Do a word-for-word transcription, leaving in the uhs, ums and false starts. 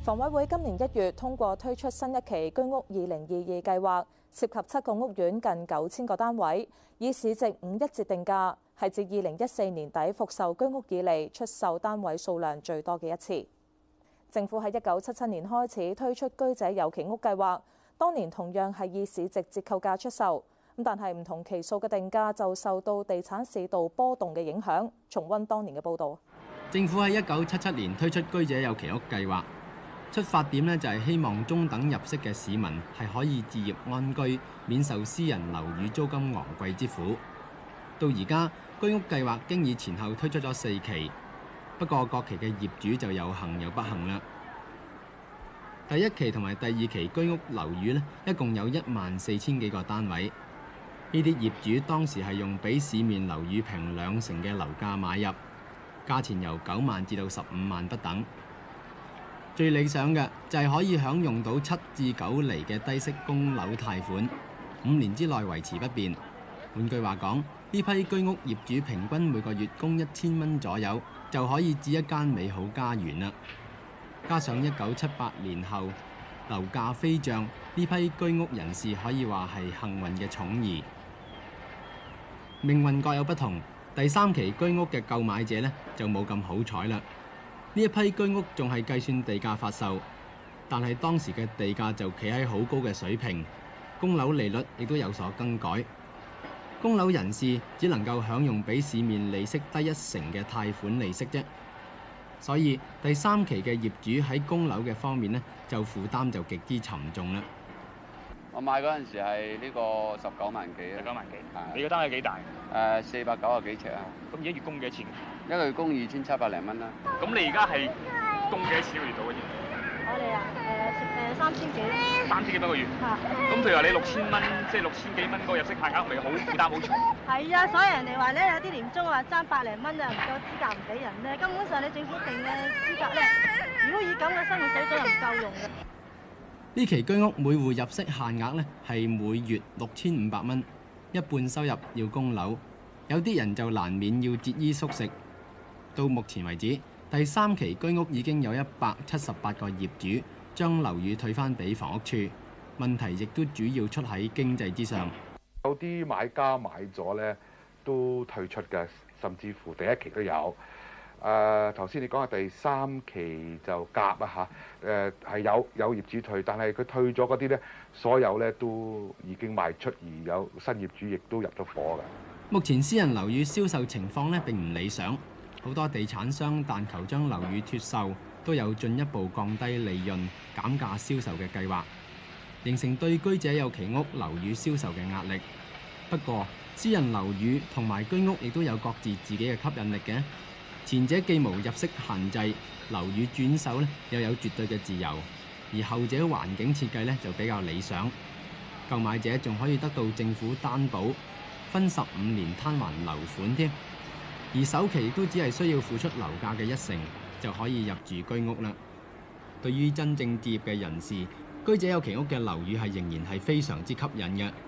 房委會今年一月通過推出新一期居屋二零二二計劃，涉及七個屋苑近九千個單位，以市值五一折定價，係自二零一四年底復售居屋以嚟出售單位數量最多嘅一次。政府喺一九七七年開始推出居者有其屋計劃，當年同樣係以市值折扣價出售，咁但係唔同期數嘅定價就受到地產市道波動嘅影響。重溫當年嘅報導。 政府喺一九七七年推出居者有其屋計劃。出發點呢就係希望中等入息嘅市民係可以置業安居，免受私人樓宇租金昂貴之苦。到而家居屋計劃經已前後推出咗四期，不過各期嘅業主就有幸有不幸啦。第一期同埋第二期居屋樓宇呢，一共有一萬四千幾個單位。呢啲業主當時係用比市面樓宇平兩成嘅樓價買入，價錢由九萬至到十五萬不等。最理想嘅就係可以享用到七至九厘嘅低息供樓貸款，五年之內維持不變。換句話講，呢批居屋業主平均每個月供一千蚊左右，就可以置一間美好家園啦。加上一九七八年後樓價飛漲，呢批居屋人士可以話係幸運嘅寵兒。命運各有不同，第三期居屋嘅購買者呢，就冇咁好彩啦。呢一批居屋仲係計算地價發售，但係當時嘅地價就企喺好高嘅水平，供樓利率亦都有所更改。供樓人士只能夠享用比市面利息低一成嘅貸款利息啫，所以第三期嘅業主喺供樓嘅方面呢，就負擔就極之沉重啦。 我買嗰陣時係呢個十九萬幾啊！ 十九萬幾， 係你個單位幾大？ 誒四百九十幾尺啊！ 咁而家月供幾多錢？ 一個月供二千七百零蚊啦。 咁你而家係供幾多錢一個月到嘅？ 我哋啊，誒誒三千幾。 三千幾蚊個月。 嚇！ 咁譬如話你六千蚊，即係六千幾蚊嗰個入息限額，咪好負擔好重。 係啊，所以人哋話咧，有啲年租話爭百零蚊啊，唔夠資格唔俾人咧。根本上你政府定嘅資格咧，如果以咁嘅生活水準又唔夠用嘅。 呢期居屋每戶入息限額呢係每月六千五百蚊，一半收入要供樓，有啲人就難免要節衣縮食。到目前為止，第三期居屋已經有一百七十八個業主將樓宇退翻俾房屋處，問題亦都主要出喺經濟之上。 有啲買家買咗呢都退出嘅，甚至乎第一期都有。誒頭先你講嘅第三期就夾啊嚇，誒係有有業主退，但係佢退咗嗰啲呢，所有呢都已經賣出，而有新業主亦都入咗伙㗎。 目前私人樓宇銷售情況呢並唔理想，好多地產商但求將樓宇脫售，都有進一步降低利潤、減價銷售嘅計劃，形成對居者有其屋樓宇銷售嘅壓力。不過，私人樓宇同埋居屋亦都有各自自己嘅吸引力嘅。前者既無入息限制，樓宇轉手咧又有絕對嘅自由，而後者環境設計咧就比較理想。購買者仲可以得到政府擔保，分十五年攤還樓款添。而首期亦都只係需要付出樓價嘅一成，就可以入住居屋啦。對於真正置業嘅人士，居者有其屋嘅樓宇係仍然係非常之吸引嘅。